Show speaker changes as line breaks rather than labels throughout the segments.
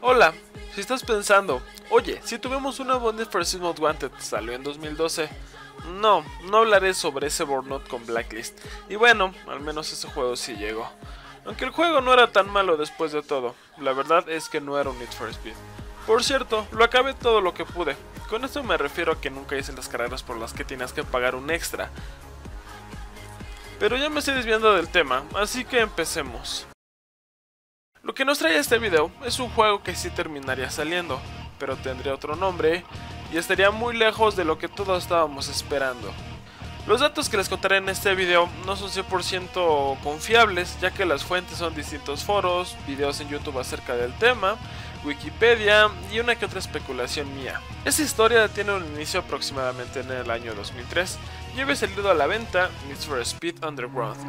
Hola, si estás pensando, oye, si tuvimos un nuevo Need for Speed Most Wanted, salió en 2012. No hablaré sobre ese burnout con Blacklist. Y bueno, al menos ese juego sí llegó. Aunque el juego no era tan malo después de todo, la verdad es que no era un Need for Speed. Por cierto, lo acabé todo lo que pude. Con esto me refiero a que nunca hice las carreras por las que tienes que pagar un extra. Pero ya me estoy desviando del tema, así que empecemos. Lo que nos trae este video es un juego que sí terminaría saliendo, pero tendría otro nombre y estaría muy lejos de lo que todos estábamos esperando. Los datos que les contaré en este video no son 100% confiables, ya que las fuentes son distintos foros, videos en YouTube acerca del tema, Wikipedia y una que otra especulación mía. Esta historia tiene un inicio aproximadamente en el año 2003 y había salido a la venta Need for Speed Underground.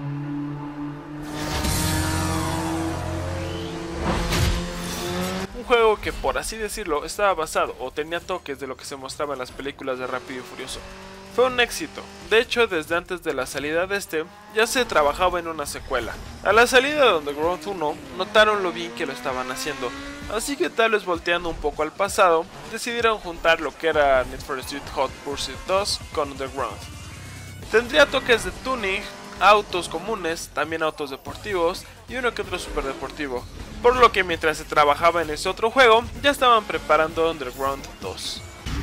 Un juego que, por así decirlo, estaba basado o tenía toques de lo que se mostraba en las películas de Rápido y Furioso. Fue un éxito, de hecho desde antes de la salida de este, ya se trabajaba en una secuela. A la salida de Underground 1, notaron lo bien que lo estaban haciendo, así que tal vez volteando un poco al pasado, decidieron juntar lo que era Need for Speed Hot Pursuit 2 con Underground. Tendría toques de tuning, autos comunes, también autos deportivos y uno que otro superdeportivo, por lo que mientras se trabajaba en ese otro juego, ya estaban preparando Underground 2.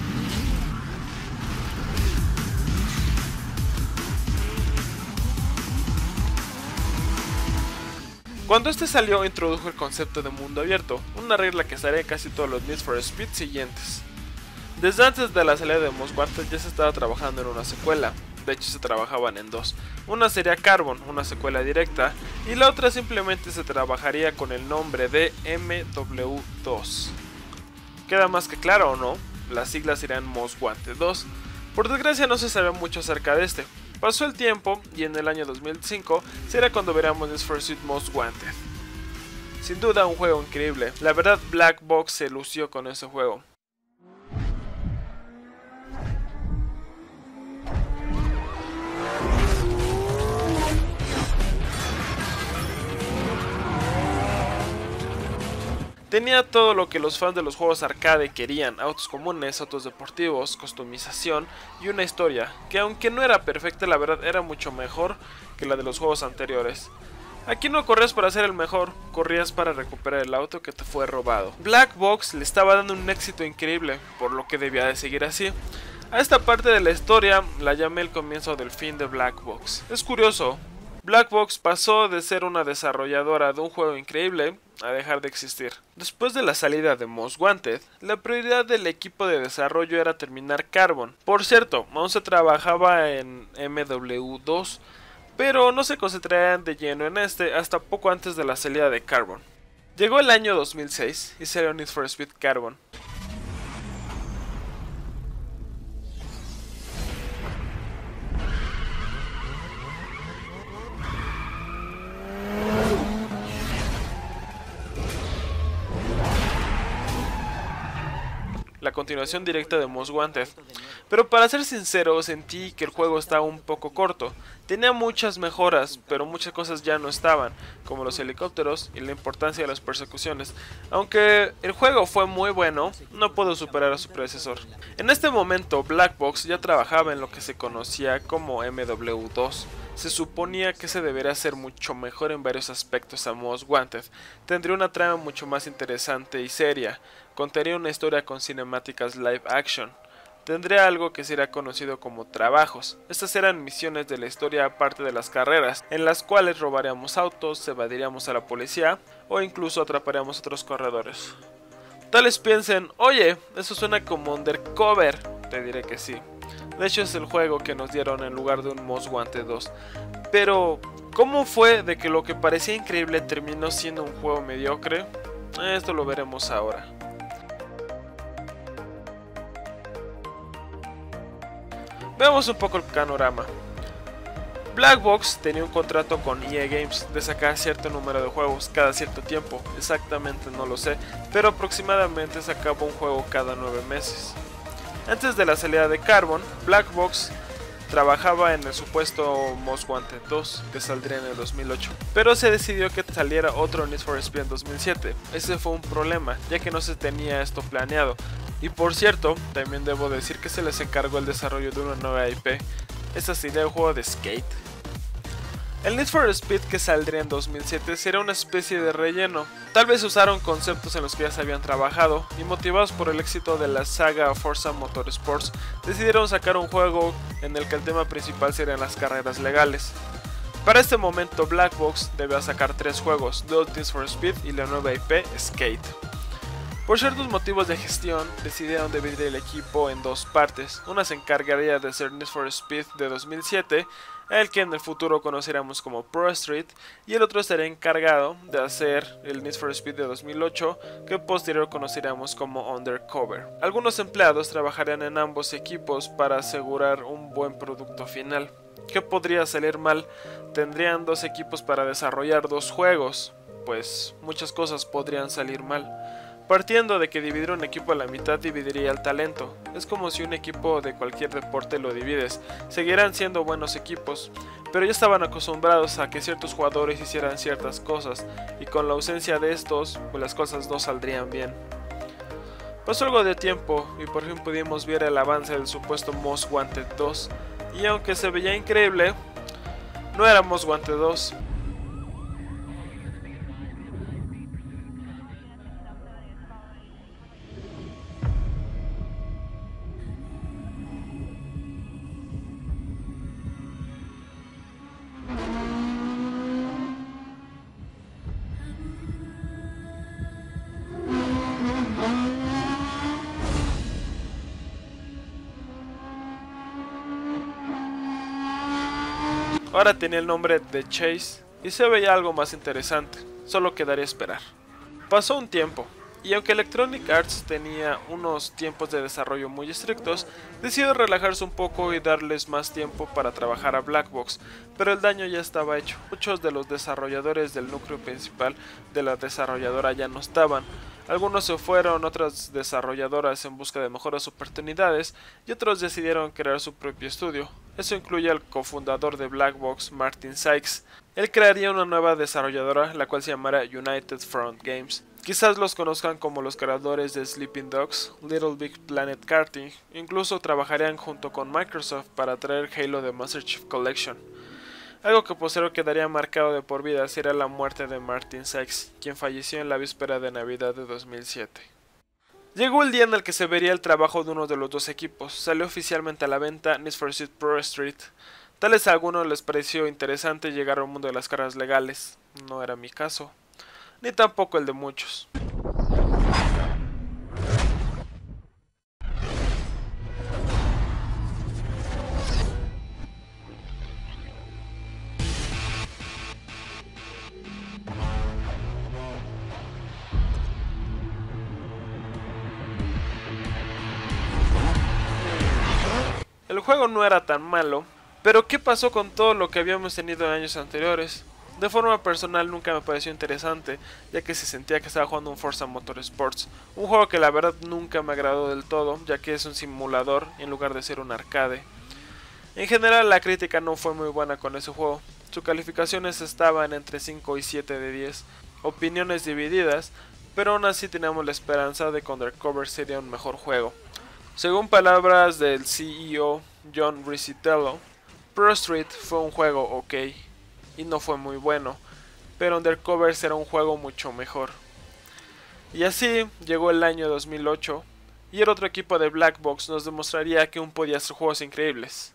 Cuando este salió, introdujo el concepto de mundo abierto, una regla que estaría en casi todos los Need for Speed siguientes. Desde antes de la salida de Most Wanted ya se estaba trabajando en una secuela, de hecho se trabajaban en dos. Una sería Carbon, una secuela directa, y la otra simplemente se trabajaría con el nombre de MW2. ¿Queda más que claro o no? Las siglas serían Most Wanted 2. Por desgracia no se sabe mucho acerca de este. Pasó el tiempo y en el año 2005 será cuando veremos Need for Speed Most Wanted. Sin duda un juego increíble, la verdad Black Box se lució con ese juego. Tenía todo lo que los fans de los juegos arcade querían, autos comunes, autos deportivos, customización y una historia, que aunque no era perfecta la verdad era mucho mejor que la de los juegos anteriores. Aquí no corrías para ser el mejor, corrías para recuperar el auto que te fue robado. Black Box le estaba dando un éxito increíble, por lo que debía de seguir así. A esta parte de la historia la llamé el comienzo del fin de Black Box. Es curioso, Black Box pasó de ser una desarrolladora de un juego increíble a dejar de existir. Después de la salida de Most Wanted, la prioridad del equipo de desarrollo era terminar Carbon. Por cierto, aún se trabajaba en MW2, pero no se concentrarían de lleno en este hasta poco antes de la salida de Carbon. Llegó el año 2006 y salió Need for Speed Carbon. La continuación directa de Most Wanted, pero para ser sincero sentí que el juego estaba un poco corto. Tenía muchas mejoras, pero muchas cosas ya no estaban, como los helicópteros y la importancia de las persecuciones. Aunque el juego fue muy bueno, no pudo superar a su predecesor. En este momento Black Box ya trabajaba en lo que se conocía como MW2. Se suponía que se debería hacer mucho mejor en varios aspectos a Most Wanted. Tendría una trama mucho más interesante y seria. Contaría una historia con cinemáticas live action. Tendría algo que será conocido como trabajos. Estas eran misiones de la historia aparte de las carreras, en las cuales robaríamos autos, evadiríamos a la policía o incluso atraparíamos a otros corredores. Tales piensen, oye, eso suena como Undercover. Te diré que sí. De hecho es el juego que nos dieron en lugar de un Most Wanted 2. Pero, ¿cómo fue de que lo que parecía increíble terminó siendo un juego mediocre? Esto lo veremos ahora. Veamos un poco el panorama. Black Box tenía un contrato con EA Games de sacar cierto número de juegos cada cierto tiempo, exactamente no lo sé, pero aproximadamente sacaba un juego cada 9 meses. Antes de la salida de Carbon, Black Box trabajaba en el supuesto Most Wanted 2 que saldría en el 2008, pero se decidió que saliera otro Need for Speed en 2007. Ese fue un problema, ya que no se tenía esto planeado. Y por cierto, también debo decir que se les encargó el desarrollo de una nueva IP. Esta sería el juego de Skate. El Need for Speed que saldría en 2007 sería una especie de relleno. Tal vez usaron conceptos en los que ya se habían trabajado y motivados por el éxito de la saga Forza Motorsports, decidieron sacar un juego en el que el tema principal serían las carreras legales. Para este momento Black Box debía sacar 3 juegos, dos Need for Speed y la nueva IP Skate. Por ciertos motivos de gestión, decidieron dividir el equipo en dos partes. Una se encargaría de hacer Need for Speed de 2007, el que en el futuro conoceremos como Pro Street, y el otro estaría encargado de hacer el Need for Speed de 2008, que posterior conoceríamos como Undercover. Algunos empleados trabajarían en ambos equipos para asegurar un buen producto final. ¿Qué podría salir mal? Tendrían dos equipos para desarrollar dos juegos, pues muchas cosas podrían salir mal. Partiendo de que dividir un equipo a la mitad dividiría el talento. Es como si un equipo de cualquier deporte lo divides. Seguirán siendo buenos equipos, pero ya estaban acostumbrados a que ciertos jugadores hicieran ciertas cosas, y con la ausencia de estos, pues las cosas no saldrían bien. Pasó algo de tiempo y por fin pudimos ver el avance del supuesto Most Wanted 2, y aunque se veía increíble, no era Most Wanted 2. Ahora tenía el nombre de Chase y se veía algo más interesante, solo quedaría esperar. Pasó un tiempo, y aunque Electronic Arts tenía unos tiempos de desarrollo muy estrictos, decidió relajarse un poco y darles más tiempo para trabajar a Black Box, pero el daño ya estaba hecho. Muchos de los desarrolladores del núcleo principal de la desarrolladora ya no estaban. Algunos se fueron, otras desarrolladoras en busca de mejores oportunidades, y otros decidieron crear su propio estudio. Eso incluye al cofundador de Black Box, Martin Sykes. Él crearía una nueva desarrolladora, la cual se llamará United Front Games. Quizás los conozcan como los creadores de Sleeping Dogs, Little Big Planet Karting. Incluso trabajarían junto con Microsoft para traer Halo de Master Chief Collection. Algo que posterior quedaría marcado de por vida sería la muerte de Martin Sykes, quien falleció en la víspera de Navidad de 2007. Llegó el día en el que se vería el trabajo de uno de los dos equipos. Salió oficialmente a la venta Need for Speed Pro Street. Tal vez a algunos les pareció interesante llegar al mundo de las carreras legales. No era mi caso, ni tampoco el de muchos. El juego no era tan malo, pero ¿qué pasó con todo lo que habíamos tenido en años anteriores? De forma personal nunca me pareció interesante, ya que se sentía que estaba jugando un Forza Motorsports, un juego que la verdad nunca me agradó del todo, ya que es un simulador en lugar de ser un arcade. En general la crítica no fue muy buena con ese juego, sus calificaciones estaban entre 5 y 7 de 10, opiniones divididas, pero aún así teníamos la esperanza de que Undercover sería un mejor juego. Según palabras del CEO John Riccitiello, Pro Street fue un juego ok y no fue muy bueno, pero Undercover será un juego mucho mejor. Y así llegó el año 2008 y el otro equipo de Black Box nos demostraría que aún podía hacer juegos increíbles.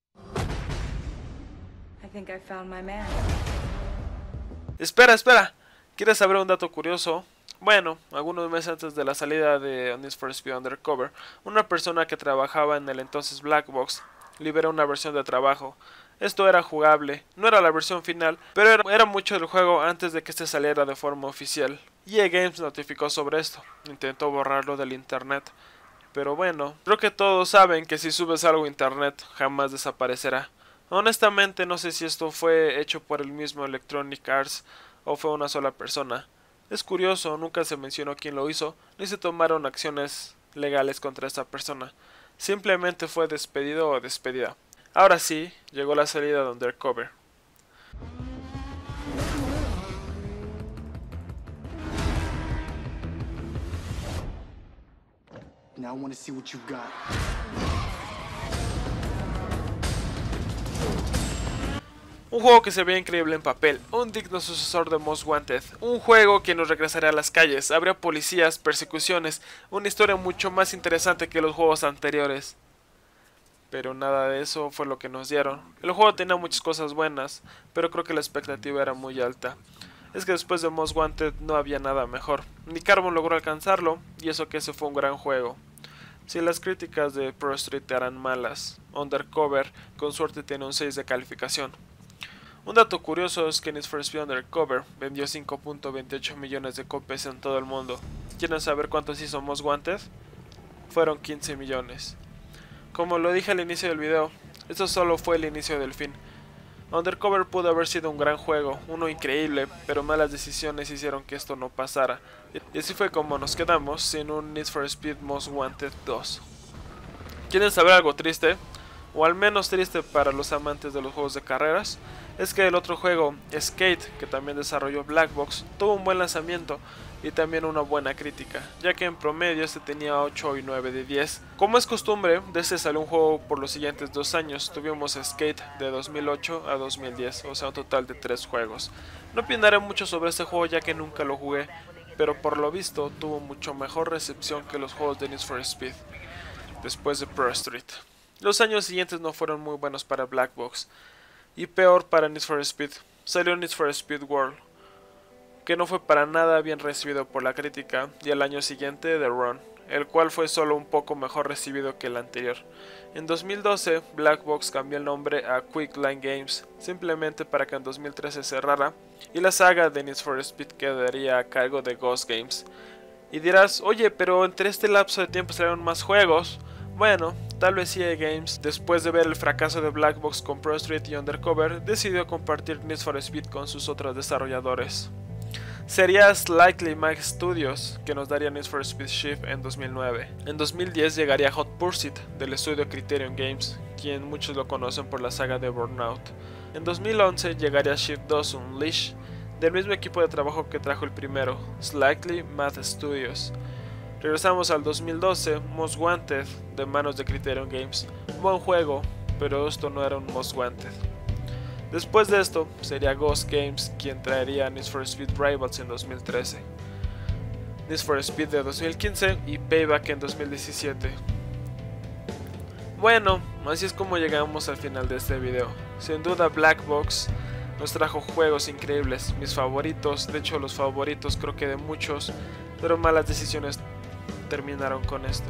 Espera, ¿quieres saber un dato curioso? Bueno, algunos meses antes de la salida de Need for Speed Undercover, una persona que trabajaba en el entonces Black Box liberó una versión de trabajo. Esto era jugable, no era la versión final, pero era mucho del juego antes de que este saliera de forma oficial. EA Games notificó sobre esto, intentó borrarlo del internet. Pero bueno, creo que todos saben que si subes algo a internet jamás desaparecerá. Honestamente no sé si esto fue hecho por el mismo Electronic Arts o fue una sola persona. Es curioso, nunca se mencionó quién lo hizo, ni se tomaron acciones legales contra esta persona. Simplemente fue despedido o despedida. Ahora sí, llegó la salida de Undercover.
Now I want to see what you've got.
Un juego que se ve increíble en papel, un digno sucesor de Most Wanted, un juego que nos regresará a las calles, habría policías, persecuciones, una historia mucho más interesante que los juegos anteriores. Pero nada de eso fue lo que nos dieron. El juego tenía muchas cosas buenas, pero creo que la expectativa era muy alta. Es que después de Most Wanted no había nada mejor, ni Carbon logró alcanzarlo, y eso que ese fue un gran juego. Si las críticas de Pro Street eran malas, Undercover con suerte tiene un 6 de calificación. Un dato curioso es que Need for Speed Undercover vendió 5.28 millones de copias en todo el mundo. ¿Quieren saber cuántos hizo Most Wanted? Fueron 15 millones. Como lo dije al inicio del video, esto solo fue el inicio del fin. Undercover pudo haber sido un gran juego, uno increíble, pero malas decisiones hicieron que esto no pasara. Y así fue como nos quedamos sin un Need for Speed Most Wanted 2. ¿Quieren saber algo triste? O al menos triste para los amantes de los juegos de carreras. Es que el otro juego, Skate, que también desarrolló Black Box, tuvo un buen lanzamiento y también una buena crítica, ya que en promedio este tenía 8 y 9 de 10. Como es costumbre, de este salió un juego por los siguientes 2 años, tuvimos Skate de 2008 a 2010, o sea un total de 3 juegos. No opinaré mucho sobre este juego ya que nunca lo jugué, pero por lo visto tuvo mucho mejor recepción que los juegos de Need for Speed, después de Pro Street. Los años siguientes no fueron muy buenos para Black Box, y peor para Need for Speed. Salió Need for Speed World, que no fue para nada bien recibido por la crítica, y al año siguiente The Run, el cual fue solo un poco mejor recibido que el anterior. En 2012, Black Box cambió el nombre a Quick Line Games, simplemente para que en 2013 cerrara, y la saga de Need for Speed quedaría a cargo de Ghost Games. Y dirás, oye, pero entre este lapso de tiempo salieron más juegos. Bueno, tal vez EA Games, después de ver el fracaso de Black Box con Pro Street y Undercover, decidió compartir Need for Speed con sus otros desarrolladores. Sería Slightly Mag Studios que nos daría Need for Speed Shift en 2009. En 2010 llegaría Hot Pursuit del estudio Criterion Games, quien muchos lo conocen por la saga de Burnout. En 2011 llegaría Shift 2 Unleashed, del mismo equipo de trabajo que trajo el primero, Slightly Mad Studios. Regresamos al 2012, Most Wanted, de manos de Criterion Games. Buen juego, pero esto no era un Most Wanted. Después de esto, sería Ghost Games quien traería Need for Speed Rivals en 2013, Need for Speed de 2015 y Payback en 2017. Bueno, así es como llegamos al final de este video. Sin duda Black Box nos trajo juegos increíbles, mis favoritos, de hecho los favoritos creo que de muchos, pero malas decisiones terminaron con esto.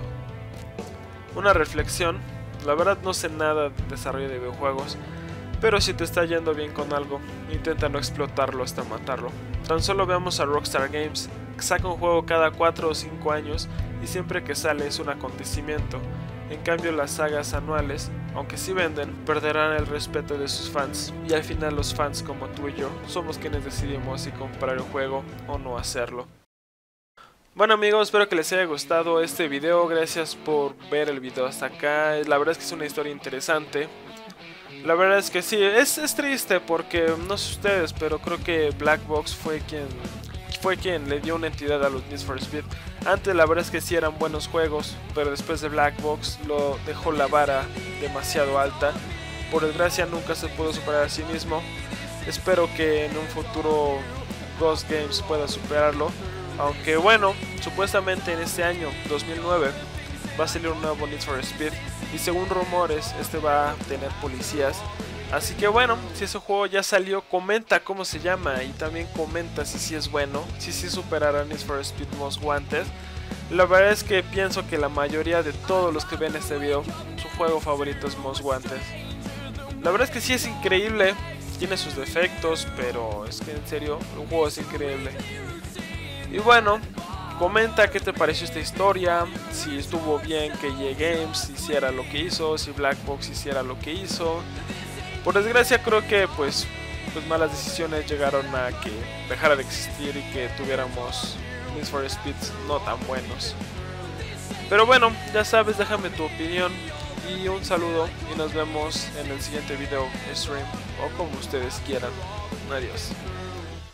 Una reflexión, la verdad no sé nada de desarrollo de videojuegos, pero si te está yendo bien con algo, intenta no explotarlo hasta matarlo. Tan solo veamos a Rockstar Games, que saca un juego cada 4 o 5 años y siempre que sale es un acontecimiento. En cambio las sagas anuales, aunque sí venden, perderán el respeto de sus fans, y al final los fans como tú y yo somos quienes decidimos si comprar el juego o no hacerlo. Bueno amigos, espero que les haya gustado este video, gracias por ver el video hasta acá. La verdad es que es una historia interesante. La verdad es que sí, es triste porque no sé ustedes, pero creo que Black Box fue quien le dio una entidad a los Need for Speed. Antes la verdad es que sí eran buenos juegos, pero después de Black Box lo dejó la vara demasiado alta. Por desgracia nunca se pudo superar a sí mismo. Espero que en un futuro Ghost Games pueda superarlo. Aunque bueno, supuestamente en este año, 2009, va a salir un nuevo Need for Speed. Y según rumores, este va a tener policías. Así que bueno, si ese juego ya salió, comenta cómo se llama. Y también comenta si sí es bueno, si sí superará Need for Speed Most Wanted. La verdad es que pienso que la mayoría de todos los que ven este video, su juego favorito es Most Wanted. La verdad es que sí es increíble. Tiene sus defectos, pero es que en serio, el juego es increíble. Y bueno, comenta qué te pareció esta historia, si estuvo bien que EA Games hiciera lo que hizo, si Black Box hiciera lo que hizo. Por desgracia creo que pues malas decisiones llegaron a que dejara de existir y que tuviéramos Need for Speeds no tan buenos. Pero bueno, ya sabes, déjame tu opinión. Y un saludo y nos vemos en el siguiente video stream o como ustedes quieran. Adiós.